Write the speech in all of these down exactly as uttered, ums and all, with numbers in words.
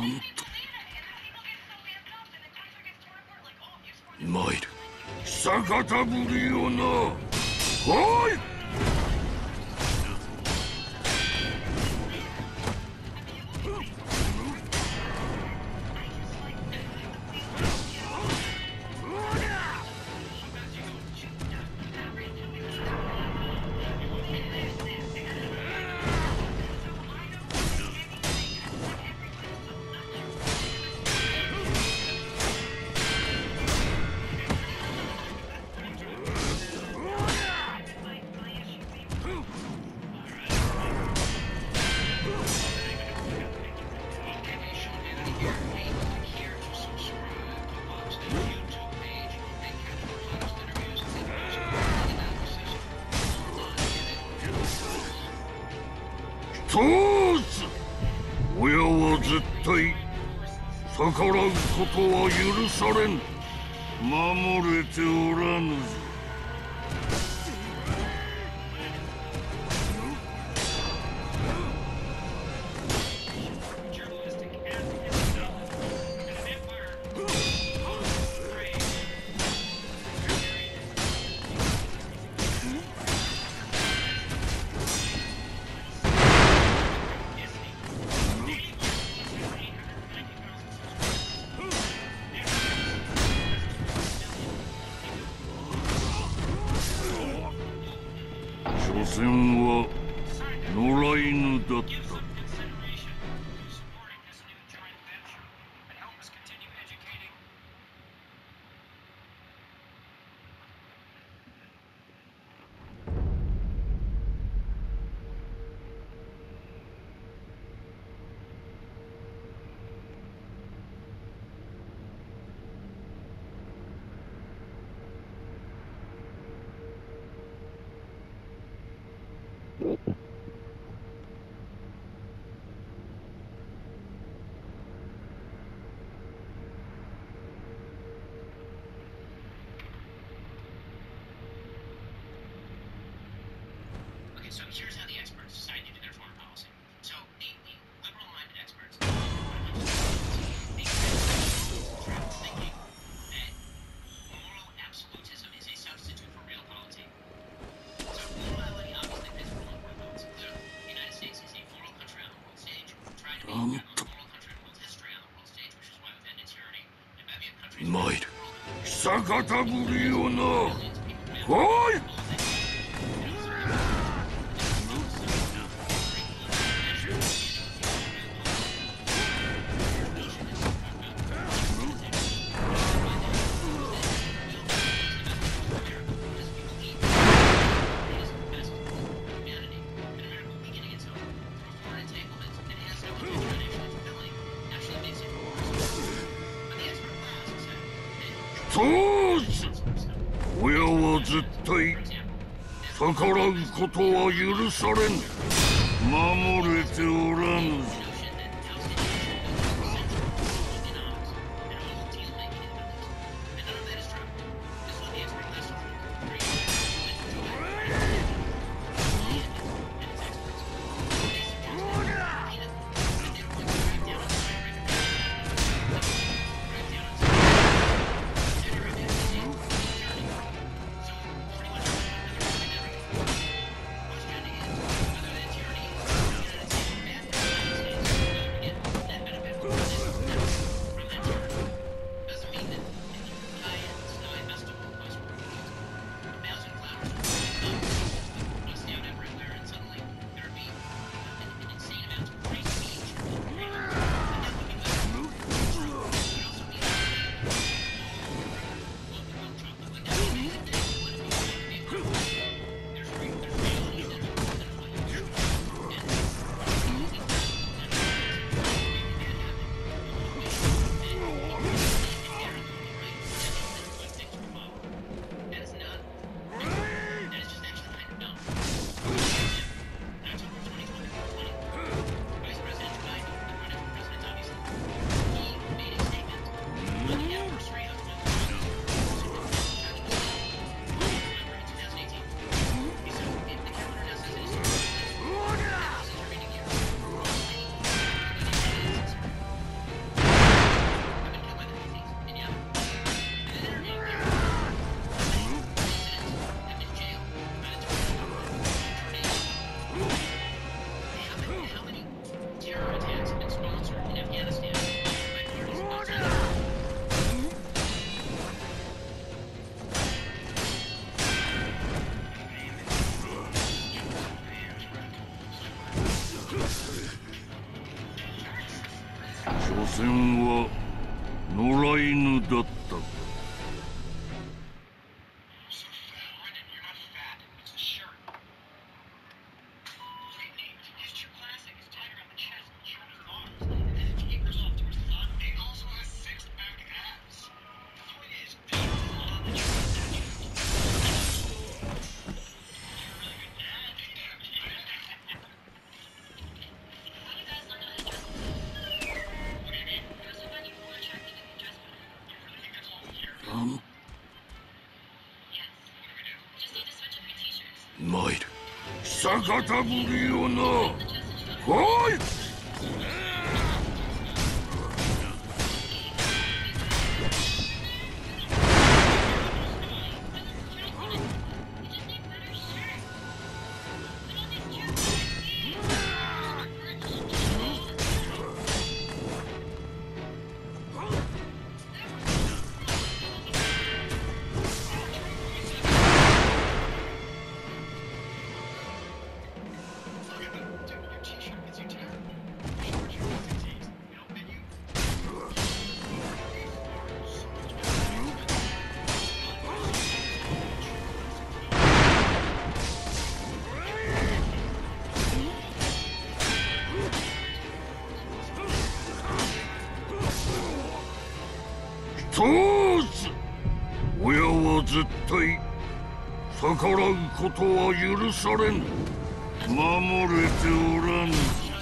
参る。久方ぶりよな。おい。通す。親は絶対逆らうことは許されん。守れておらぬぞ。所詮は野良犬だった。 So here's how the experts decide to do their foreign policy. So the, the liberal-minded experts, they travel thinking that moral absolutism is a substitute for real polity. So morality obviously plays a role in foreign policy. Clearly, the United States is a moral country on the world stage, trying to be a moral country in world history on the world stage, which is why we've ended tyranny and maybe a country. 参る。久方ぶりよな。おい。通す。親は絶対逆らうことは許されん。守れておらぬぞ。 所詮は野良犬だったか。参る。久方ぶりよな。来い。通す。親は絶対逆らうことは許されん。守れておらぬ。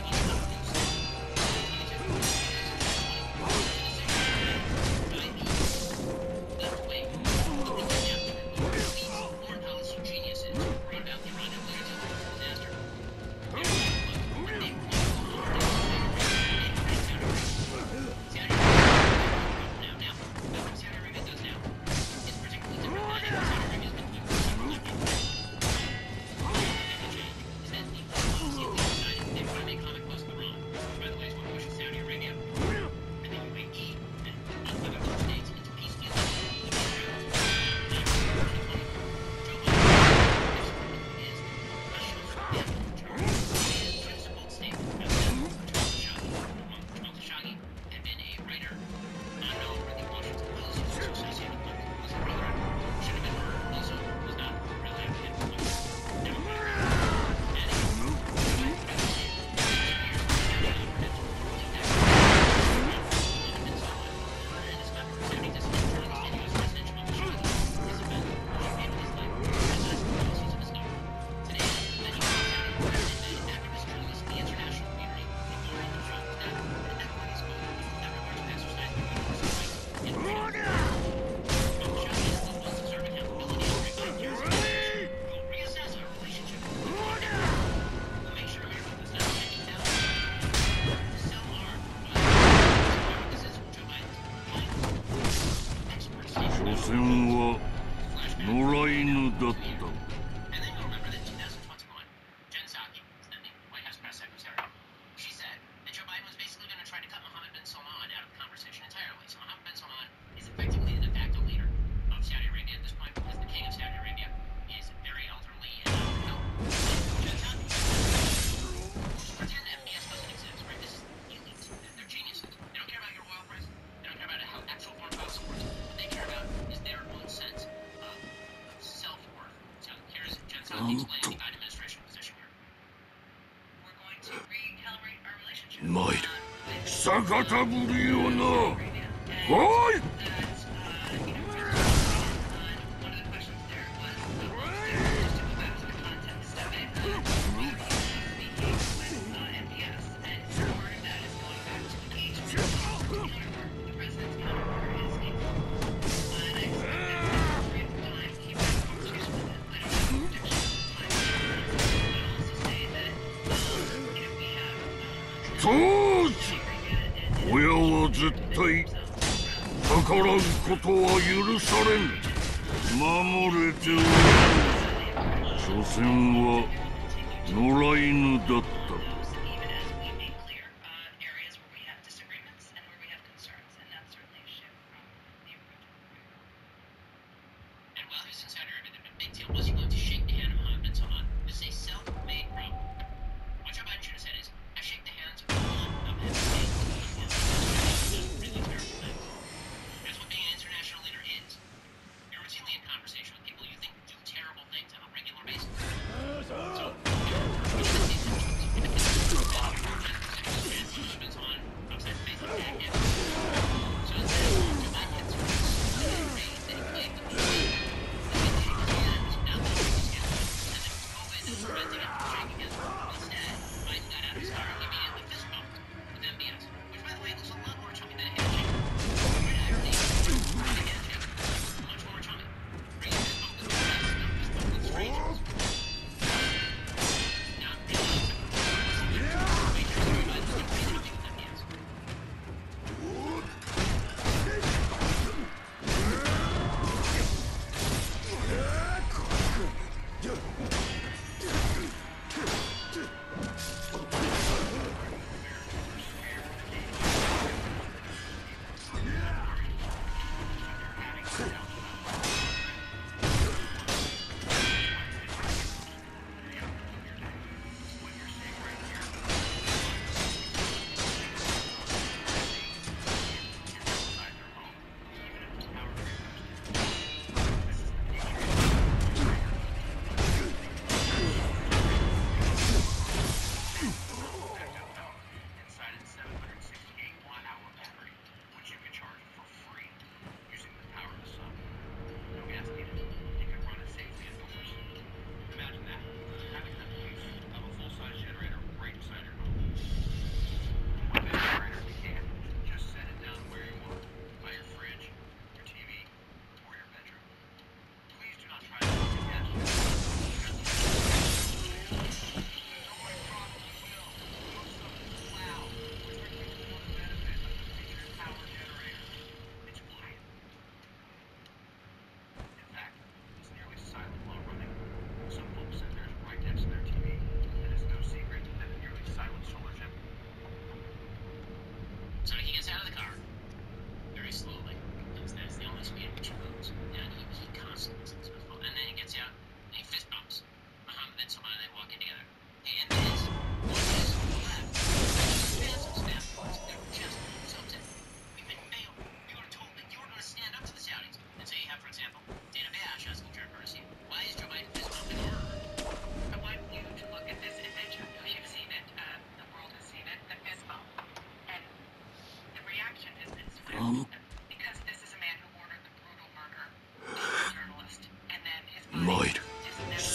所詮は野良犬だった。参る。久方ぶりよな。来い。通す。親は絶対逆らうことは許されん。守れておらぬ。所詮は野良犬だった。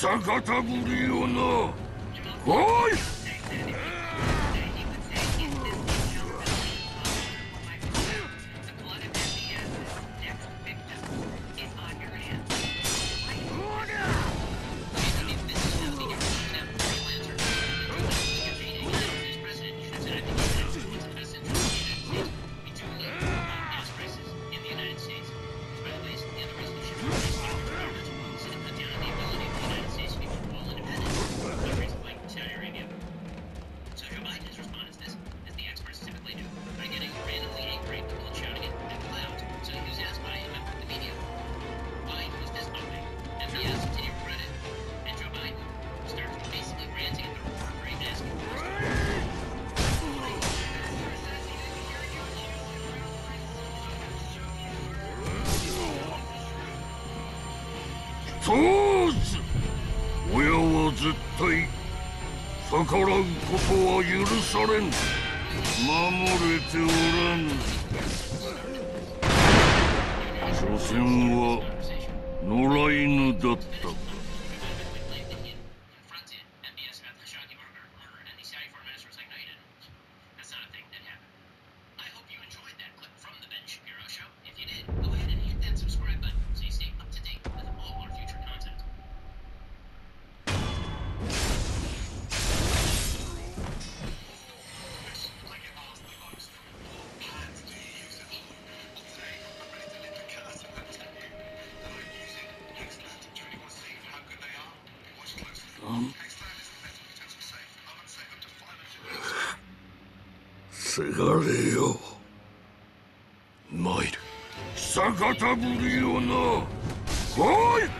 逆たぶりよな。おい。そうす。親は絶対逆らうことは許されん。守れておらぬ。所詮は野良犬だったか。せがれよ、参る。逆たぶりよな。おい。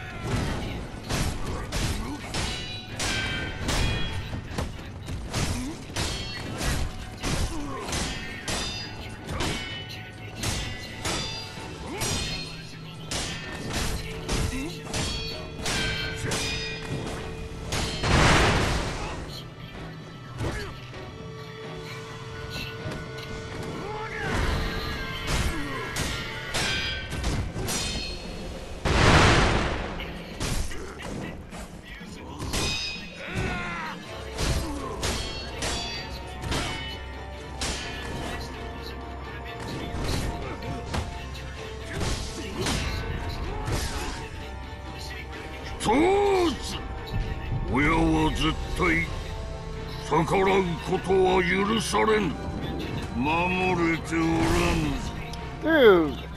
そうす。親は絶対逆らうことは許されぬ。守れておらぬ。 Dude.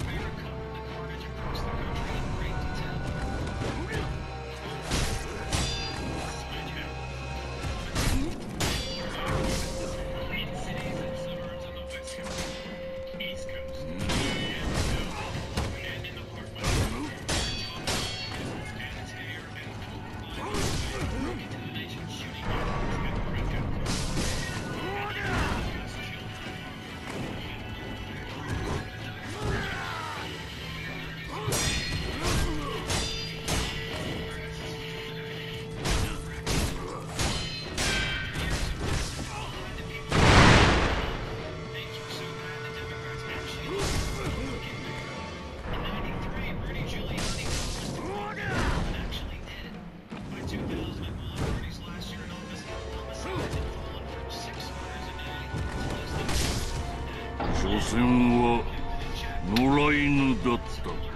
所詮は野良犬だったか。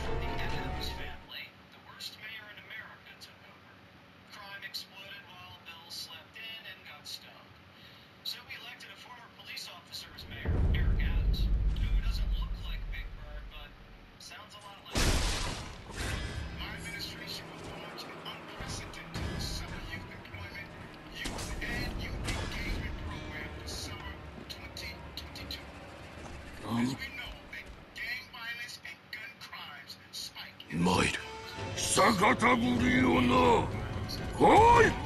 参る。逆たぶりよな。おい。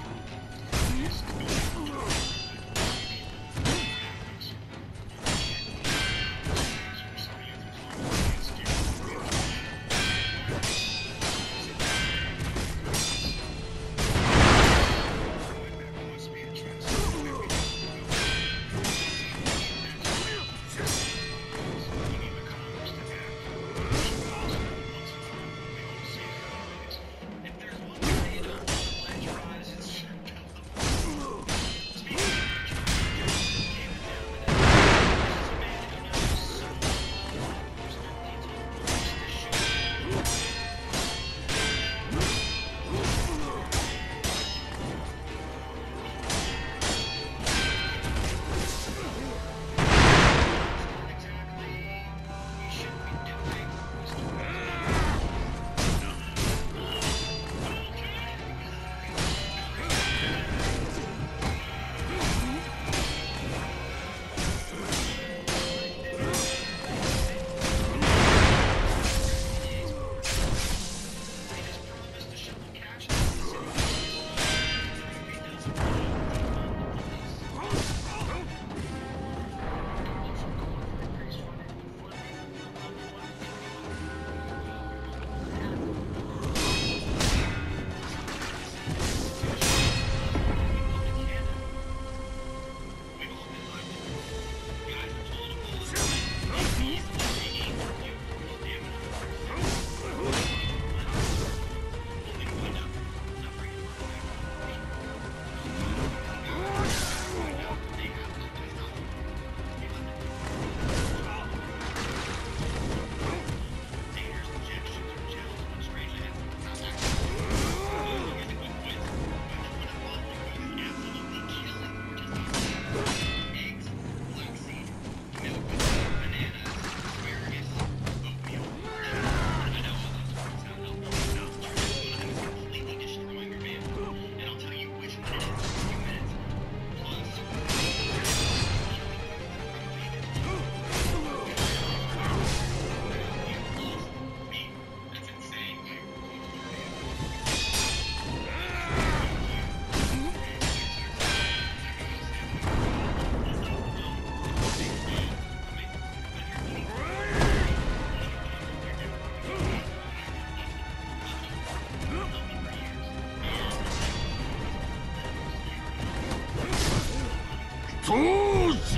通す。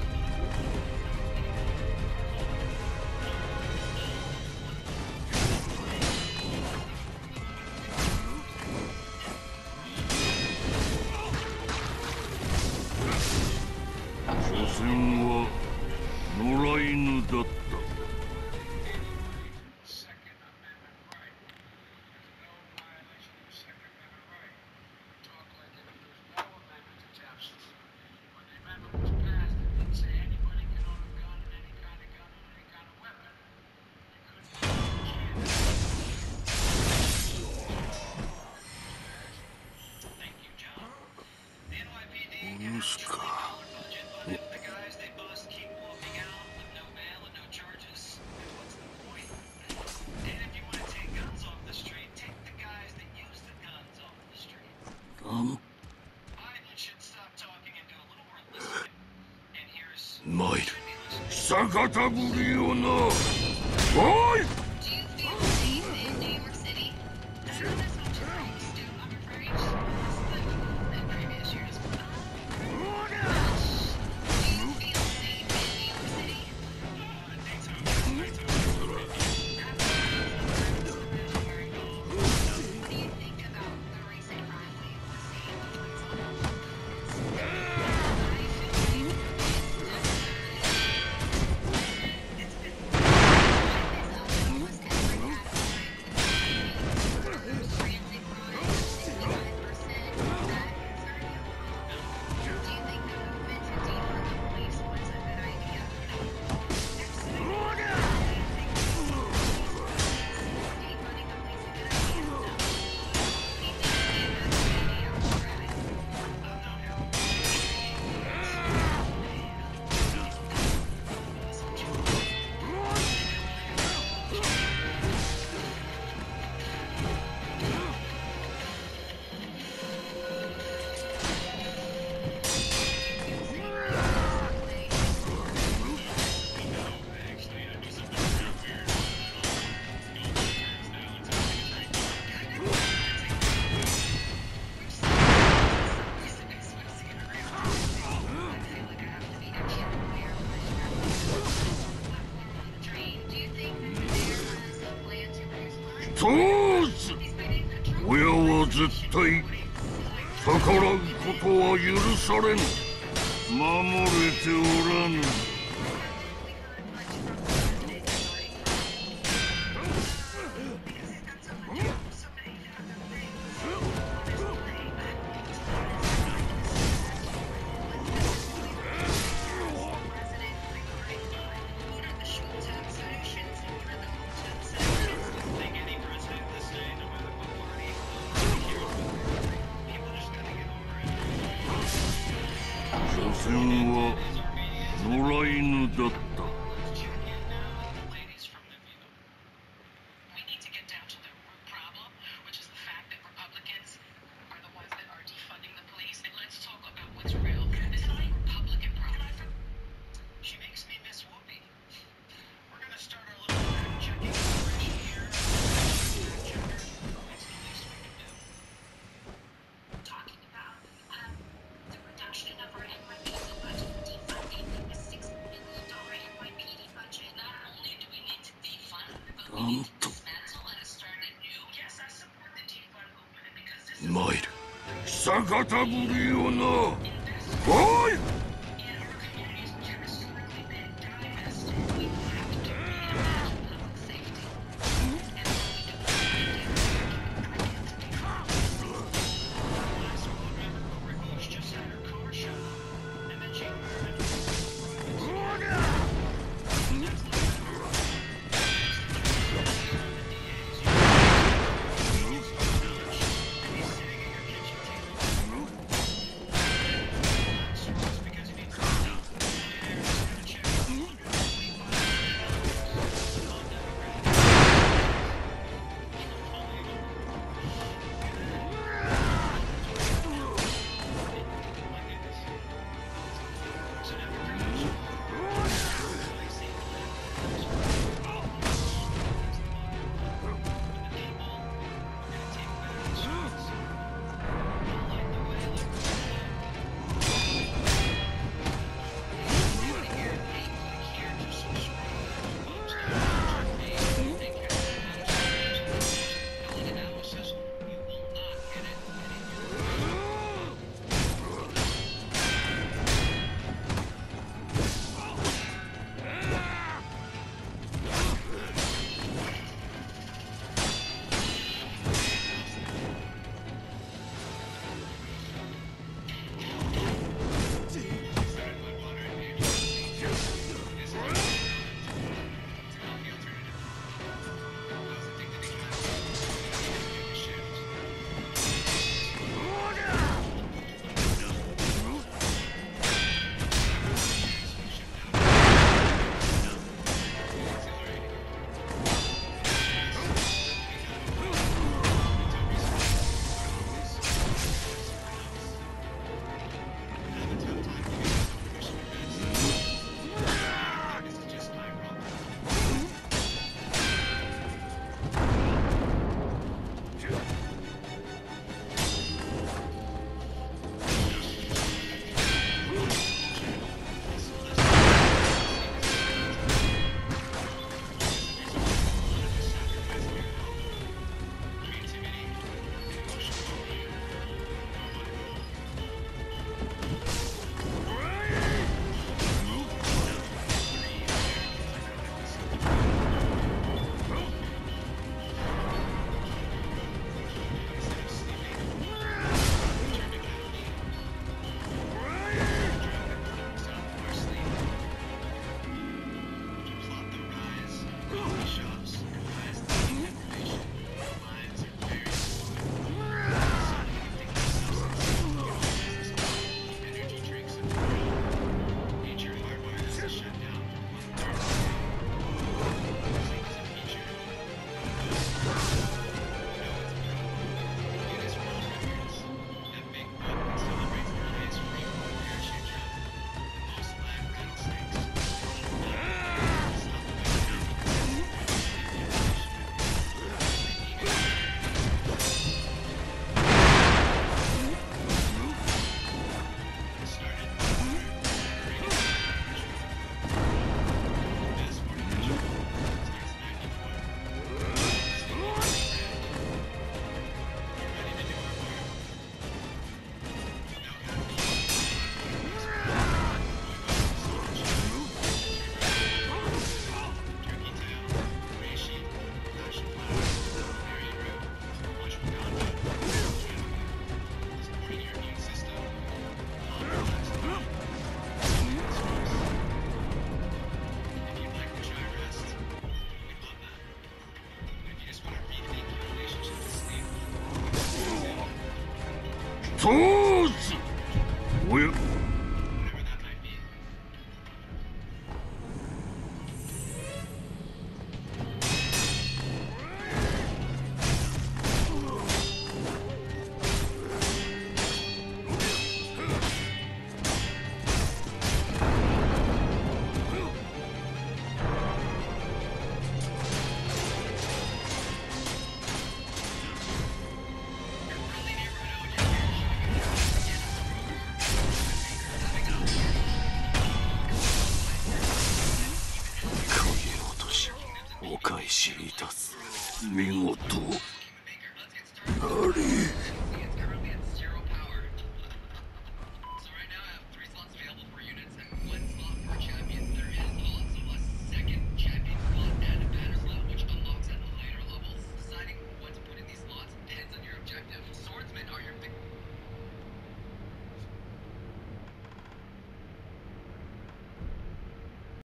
所詮は野良犬だった。参る。久方ぶりよな。おい。通す。親は絶対逆らうことは許されぬ。守れておらぬ。所詮は野良犬だった。なんと参る。久方ぶりよな。おい。 おや、 whatever that might be. お返しいたす。 見事。あれ。